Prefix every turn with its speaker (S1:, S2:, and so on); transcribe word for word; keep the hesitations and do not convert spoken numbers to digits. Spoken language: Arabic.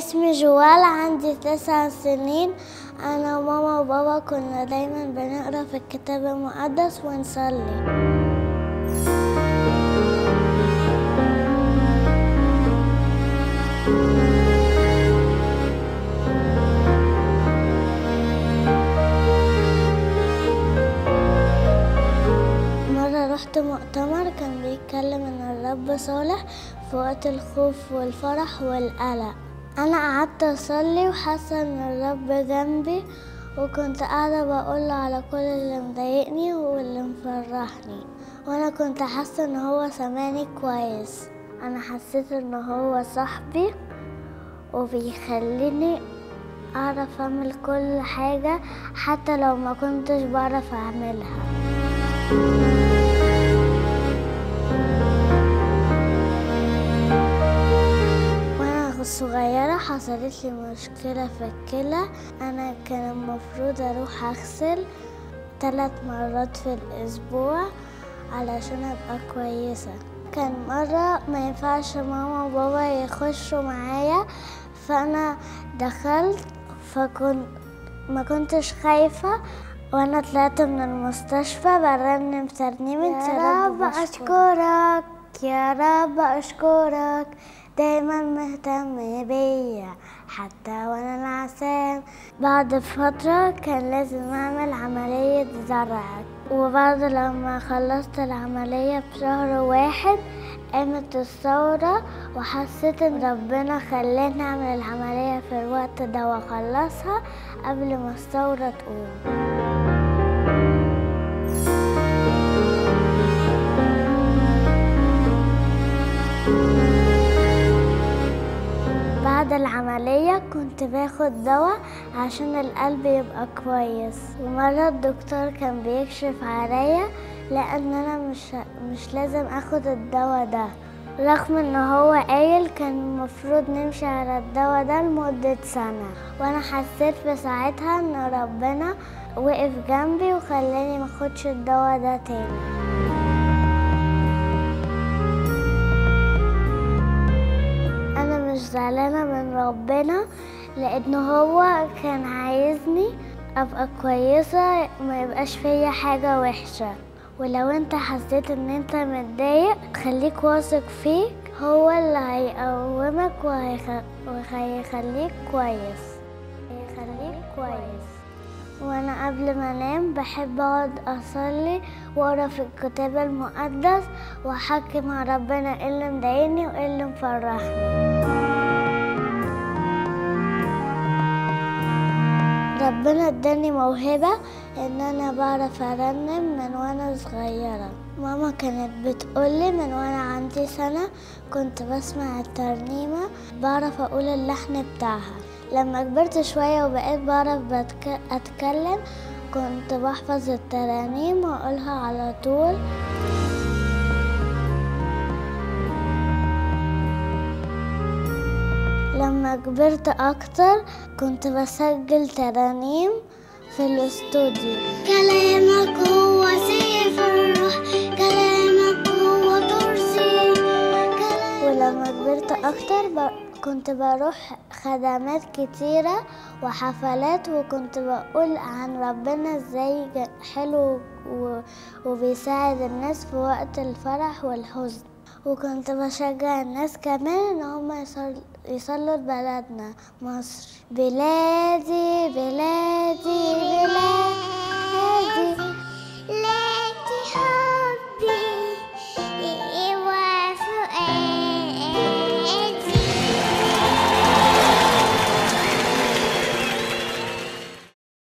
S1: اسمي جوال، عندي تسع سنين. أنا وماما وبابا كنا دايما بنقرأ في الكتاب المقدس ونصلي. مرة رحت مؤتمر كان بيتكلم إن الرب صالح في وقت الخوف والفرح والقلق. أنا قعدت أصلي وحاسة إن الرب جنبي، وكنت قاعدة بقول على كل اللي مضايقني واللي مفرحني، وأنا كنت حاسة إن هو سامعني كويس. أنا حسيت إن هو صاحبي وبيخليني أعرف أعمل كل حاجة حتى لو ما كنتش بعرف أعملها. صغيرة حصلت لي مشكلة في الكلى. أنا كان المفروض أروح أغسل ثلاث مرات في الأسبوع علشان أبقى كويسة. كان مرة ما ينفعش ماما وبابا يخشوا معايا، فأنا دخلت فكنت ما كنتش خايفة، وأنا طلعت من المستشفى برنم ترنيمة يا رب أشكرك يا رب أشكرك دايما مهتم بيا حتى وانا نعسان. بعد فترة كان لازم اعمل عملية زرع، وبعد لما خلصت العملية بشهر واحد قامت الثورة، وحسيت ان ربنا خلاني اعمل العملية في الوقت ده واخلصها قبل ما الثورة تقوم. بعد العملية كنت باخد دواء عشان القلب يبقى كويس، ومرة الدكتور كان بيكشف عليا لأن أنا مش, مش لازم أخد الدواء ده، رغم إن هو قايل كان المفروض نمشي على الدواء ده لمدة سنة. وأنا حسيت في ساعتها إن ربنا وقف جنبي وخلاني ماخدش الدواء ده تاني. مش زعلانة من ربنا لأنه هو كان عايزني أبقى كويسة، ما يبقاش فيا حاجة وحشة. ولو انت حسيت ان انت متضايق خليك واثق فيك، هو اللي هيقومك وهيخليك كويس هيخليك كويس. وانا قبل ما انام بحب اقعد اصلي واقرا في الكتاب المقدس واحكي مع ربنا ايه اللي مضايقني وايه اللي مفرحني. ربنا اداني موهبة ان انا بعرف ارنم من وانا صغيرة. ماما كانت بتقولي من وانا عندي سنة كنت بسمع الترنيمة بعرف اقول اللحن بتاعها. لما كبرت شوية وبقيت بعرف اتكلم كنت بحفظ الترانيم واقولها على طول. لما كبرت اكتر كنت بسجل ترانيم في الاستوديو. كلامك هو سيف الروح، كلامك هو ترسي. ولما كبرت اكتر ب... كنت بروح خدمات كتيرة وحفلات، وكنت بقول عن ربنا ازاي حلو و... وبيساعد الناس في وقت الفرح والحزن. وكنت بشجع الناس كمان ان هم يصلوا لبلدنا مصر. بلادي بلادي